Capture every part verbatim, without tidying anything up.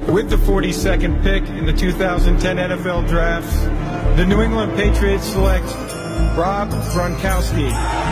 With the forty-second pick in the two thousand ten N F L Draft, the New England Patriots select Rob Gronkowski.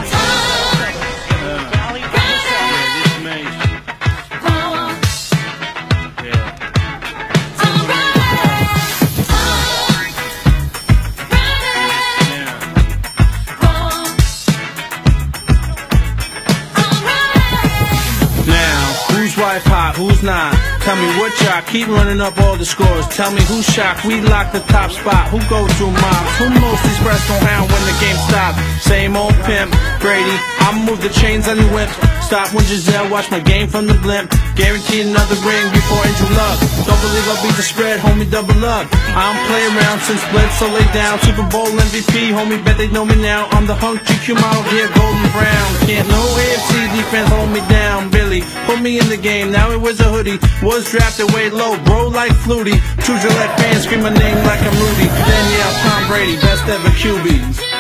Hot, who's not? Tell me what y'all keep running up all the scores. Tell me who's shocked, we lock the top spot. Who go through mobs? Who mostly express on hound when the game stops? Same old pimp, Brady. I'ma move the chains on the whips. Stop when Gisele, watch my game from the blimp. Guaranteed another ring before Angel Love. Don't believe I'll beat the spread, homie, double up. I don't play around since Bledsoe lay down. Superbowl M V P, homie, bet they know me now. I'm the hunk, G Q model here, golden brown. Can't no A F C defense hold me down, Billy. Put me in the game, now it was a hoodie. Was drafted way low, bro, like Flutie. Two Gillette fans scream my name like I'm Rudy Then, yeah, Tom Brady, best ever Q B.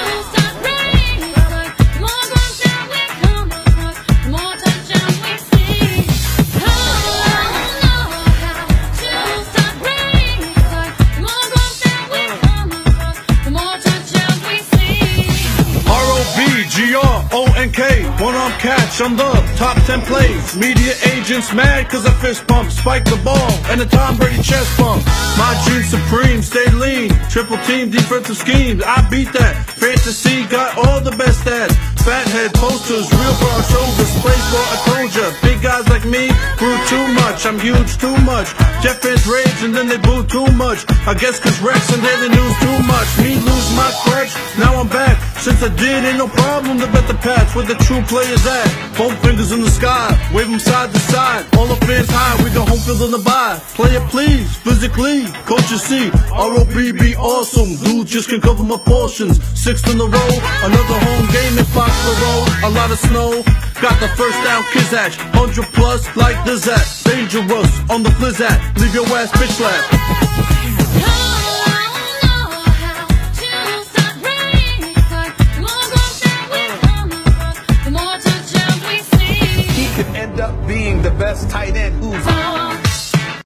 G R O N K, one arm catch, I'm the top ten plays. Media agents mad cause I fist pump, spike the ball, and a Tom Brady chest bump. My jeans supreme, stay lean, triple team defensive schemes, I beat that. Fantasy got all the best stats. Fat head posters, real broad shoulders, plays for I told ya. Big guys like me grew too much, I'm huge too much. Jet fans rage and then they boo too much. I guess cause Rex and Daily News too much. Me lose my crutch, now I'm back. Since I did, ain't no problem to bet the patch where the true players at. Both fingers in the sky, wave them side to side. All the fans high, we got home field on the bye. Player please, physically, coaches see. R O B be awesome, dude just can cover my portions. Sixth in a row, another home game in Foxborough. A lot of snow, got the first down Kizatch. Hundred plus like the Zat. Dangerous on the Blizzat, leave your ass bitch flat.